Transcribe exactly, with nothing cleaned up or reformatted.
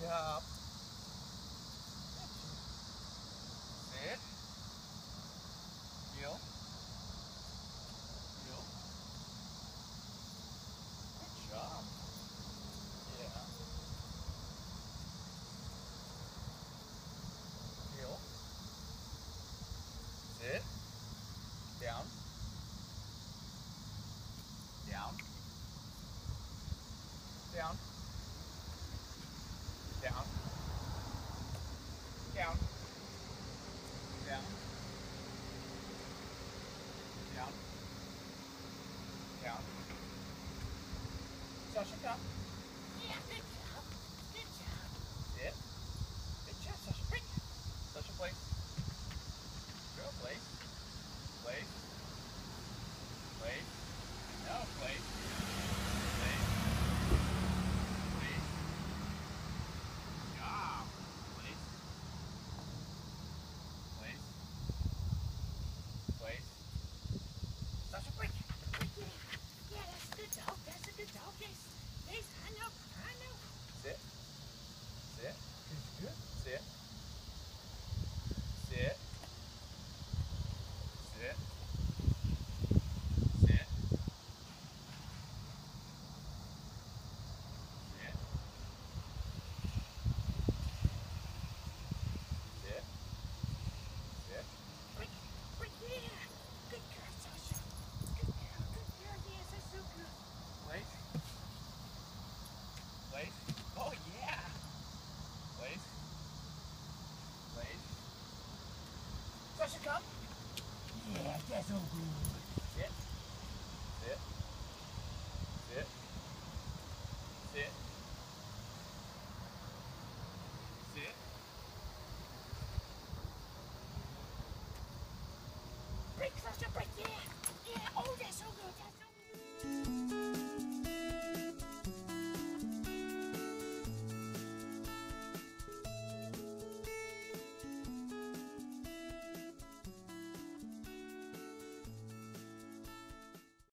job. Sit. Heel. Heel. Good job. Yeah. Heel. Sit. Down. Down. Down. Down. Down. Down. Down. Down. Sasha, come. Yeah, good job. Good job. Sit. Good job, Sasha. Break. Sasha, place. Go, place. Place. Place. No, place. Place. Place. Job. Place. Place. Place. Sasha, break. Yeah, that's a good dog. That's a good dog. Yes. Yes, I know. I know. Sit. Sit. Good. Sit. Sit. Sit. Sit. Sit. Sit. Sit. Break. Break. Yeah. Good girl, Sasha. Good girl. Good girl. Yes, that's so good. Place. Place. Oh yeah. Place. Place. Sasha, come. Yeah, that's so good. Sit. Sit. Sit. Sit. Sit. Break, Sasha. Break. Yeah.